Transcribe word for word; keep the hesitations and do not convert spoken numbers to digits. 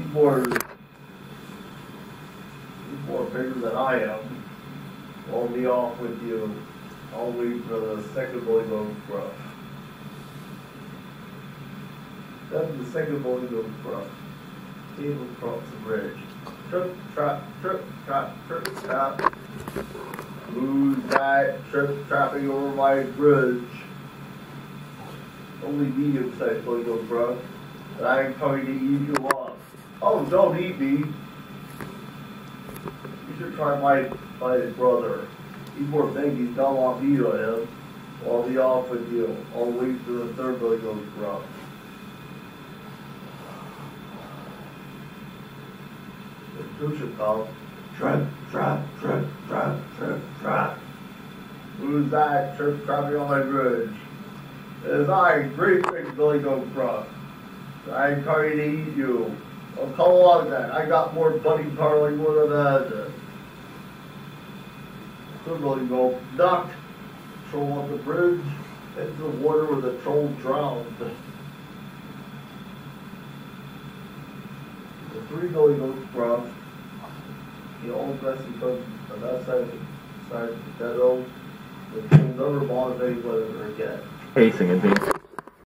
He's more, he's more bigger than I am. I'll be off with you. I'll wait for the second bully goes Gruff. Then the second bully goes Gruff. Table across the bridge. Trip, trap, trip, trap, trip, trap. Who's that trip trapping over my bridge? Only medium-sized bully goes Gruff. And I'm coming to eat you up. Oh, don't eat me. You should try my, my brother. He's more big, he's don't want me to him. I'll be off with you. I'll wait for the third bully goes Gruff. Who should call? Trip, trap, trip, trap, trip, trap. Who's that trip trapping on my bridge? It is I, great big bully goes Gruff. I'm coming to eat you. Oh, come along then. I got more buddy power like more than that. Third bully goes knocked. Troll on the bridge into the water where the troll drowned. The three bully goes Gruff. The old Bessie comes on that side of the side of the dead old. The troll never bothers anybody ever again. Pacing and being